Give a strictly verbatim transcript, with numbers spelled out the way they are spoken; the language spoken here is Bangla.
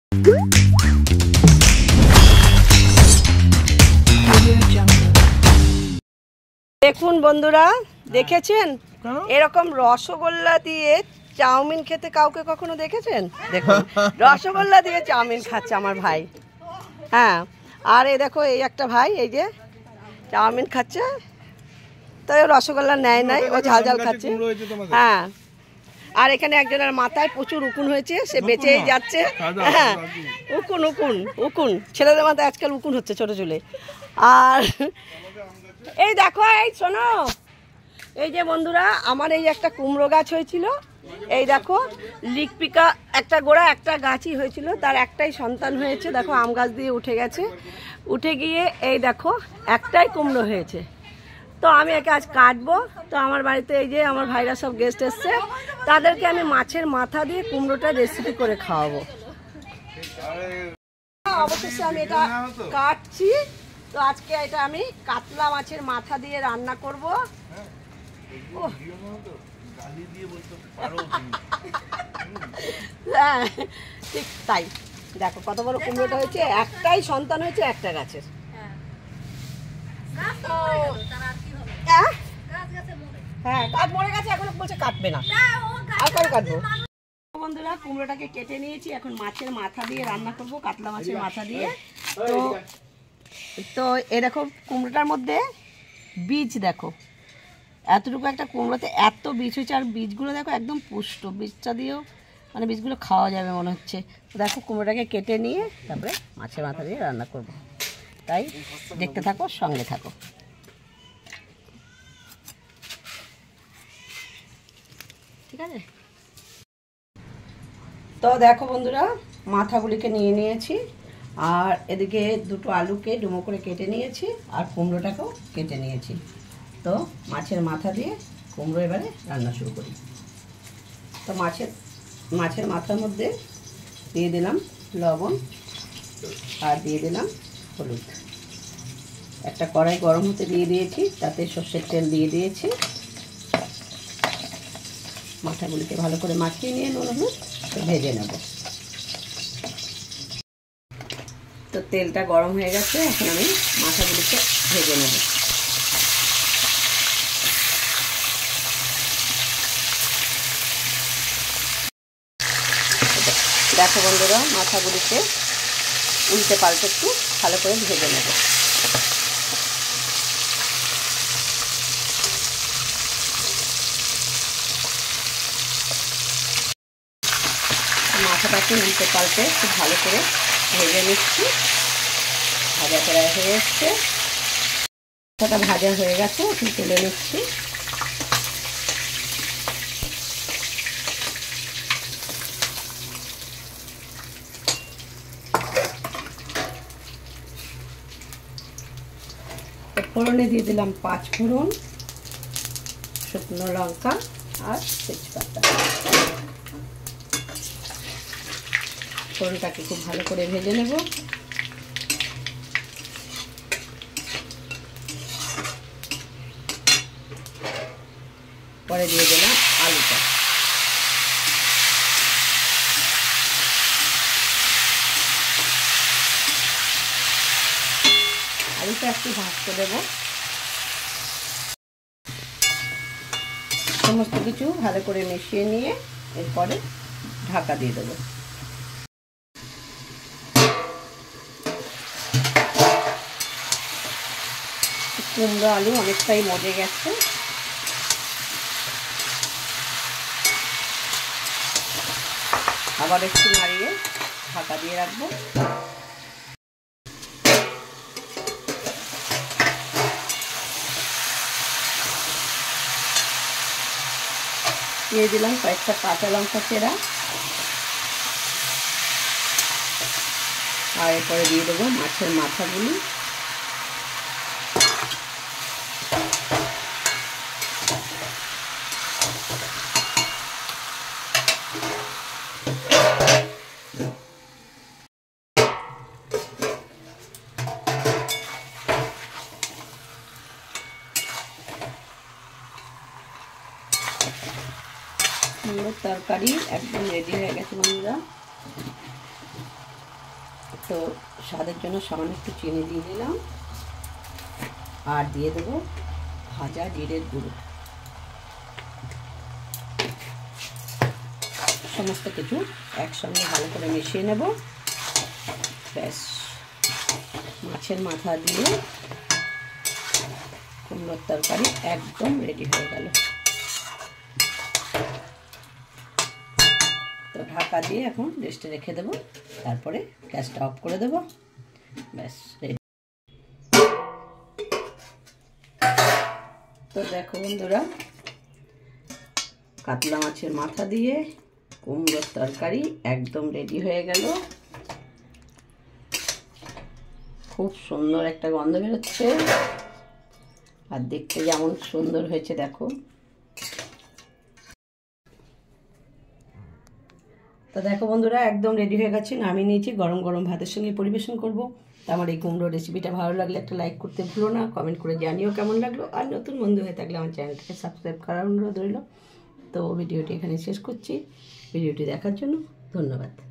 দেখুন বন্ধুরা, দেখেছেন এরকম রসগোল্লা দিয়ে চাউমিন খেতে কাউকে কখনো দেখেছেন? দেখুন রসগোল্লা দিয়ে চাউমিন খাচ্ছে আমার ভাই। হ্যাঁ, আর এই দেখো এই একটা ভাই এই যে চাউমিন খাচ্ছে, তো রসগোল্লা নেয় নাই, ও ঝাল ঝাল খাচ্ছে। হ্যাঁ, আর এখানে একজনের মাথায় প্রচুর উকুন হয়েছে, সে বেঁচেই যাচ্ছে। হ্যাঁ, উকুন উকুন উকুন ছেলেদের মাথায় আজকাল উকুন হচ্ছে ছোট চুলে। আর এই দেখো, এই শোনো, এই যে বন্ধুরা আমার এই একটা কুমড়ো গাছ হয়েছিল, এই দেখো লিকপিকা একটা গোড়া একটা গাছই হয়েছিল, তার একটাই সন্তান হয়েছে। দেখো আম গাছ দিয়ে উঠে গেছে, উঠে গিয়ে এই দেখো একটাই কুমড়ো হয়েছে। তো আমি একে আজ কাটবো। তো আমার বাড়িতে এই যে আমার ভাইরা সব গেস্ট এসছে, তাদেরকে আমি মাছের মাথা দিয়ে কুমড়োটা রেসিপি করে খাওয়াবো। অবশেষে আমি এটা কাটছি। তো আজকে এটা আমি কাতলা মাছের মাথা দিয়ে রান্না করব। হ্যাঁ ঠিক তাই, দেখো কত বড় কুমড়োটা হয়েছে, একটাই সন্তান হয়েছে একটা গাছের। হ্যাঁ, গাছ মরে গেছে, এখন বলছে কাটবে না, আর কবে কাটবো। বন্ধুরা কুমড়োটাকে কেটে নিয়েছি, এখন মাছের মাথা দিয়ে রান্না করব, কাতলা মাছের মাথা দিয়ে। তো তো এ দেখো কুমড়োটার মধ্যে বীজ দেখো, এতটুকু একটা কুমড়োতে এত বীজ হয়েছে, আর বীজগুলো দেখো একদম পুষ্ট, বীজটা দিয়েও মানে বীজগুলো খাওয়া যাবে মনে হচ্ছে। তো দেখো কুমড়োটাকে কেটে নিয়ে তারপরে মাছের মাথা দিয়ে রান্না করব, তাই দেখতে থাকো, সঙ্গে থাকো। ঠিক আছে, তো দেখো বন্ধুরা মাথাগুলিকে নিয়ে নিয়েছি, আর এদিকে দুটো আলুকে ডুমো করে কেটে নিয়েছি, আর কুমড়োটাকেও কেটে নিয়েছি। তো মাছের মাথা দিয়ে কুমড়ো এবারে রান্না শুরু করি। তো মাছের মাছের মাথার মধ্যে দিয়ে দিলাম লবণ, আর দিয়ে দিলাম হলুদ। একটা কড়াই গরম হতে দিয়ে দিয়েছি, তাতে সর্ষের তেল দিয়ে দিয়েছি। মাথাগুলিকে ভালো করে মাখিয়ে নিয়ে নুন হলুদ ভেজে নেব। তো তেলটা গরম হয়ে গেছে, এখন আমি মাথাগুলিকে ভেজে নেব। দেখো বন্ধুরা মাথাগুলিকে উল্টে পাল্টে একটু ভালো করে ভেজে নেব। মাথাটাকে উল্টে পাল্টে খুব ভালো করে ভেজে নিচ্ছি। ভাজা করা হয়ে এসছে, মাথাটা ভাজা হয়ে গেছে, এখন তুলে নিচ্ছি। ফোড়নে দিয়ে দিলাম পাঁচ ফোড়ন, শুকনো লঙ্কা আর তেজপাতা। ফোড়নটাকে খুব ভালো করে ভেজে নেব। পরে দিয়ে দিলাম আলুটা। আলুটা একটু ভাজতে দেব। সমস্ত কিছু ভালো করে মিশিয়ে নিয়ে এরপরে ঢাকা দিয়ে দেবো। কুমড়ো আলু অনেকটাই মজে গেছে, আবার একটু নাড়িয়ে ঢাকা দিয়ে রাখবো। দিয়ে দিলাম কয়েকটা কাঁচা লঙ্কা চেরা, আর এরপরে দিয়ে দেবো মাছের মাথাগুলি। তরকারি একদম রেডি হয়ে গেছে বন্ধুরা। তো স্বাদের জন্য সামান্য একটু চিনি দিয়ে দিলাম, আর দিয়ে দেবো ভাজা জিরের গুঁড়ো। সমস্ত কিছু একসঙ্গে ভালো করে মিশিয়ে নেব। ব্যাস, মাছের মাথা দিয়ে কুমড়োর তরকারি একদম রেডি হয়ে গেল। তো ঢাকা দিয়ে এখন রেস্টে রেখে দেবো, তারপরে গ্যাসটা অফ করে দেবো। ব্যাস রেডি। তো দেখো বন্ধুরা, কাতলা মাছের মাথা দিয়ে কুমড়োর তরকারি একদম রেডি হয়ে গেল। খুব সুন্দর একটা গন্ধ বেরোচ্ছে, আর দেখতে যেমন সুন্দর হয়েছে দেখো। তো দেখো বন্ধুরা, একদম রেডি হয়ে গেছে, নামিয়ে নিয়েছি, গরম গরম ভাতের সঙ্গে পরিবেশন করব। তো আমার এই কুমড়ো রেসিপিটা ভালো লাগলে একটা লাইক করতে ভুলো না, কমেন্ট করে জানিও কেমন লাগলো। আর নতুন বন্ধু হয়ে থাকলে আমার চ্যানেলটাকে সাবস্ক্রাইব করার অনুরোধ রইল। তো ভিডিওটি এখানে শেষ করছি। ভিডিওটি দেখার জন্য ধন্যবাদ।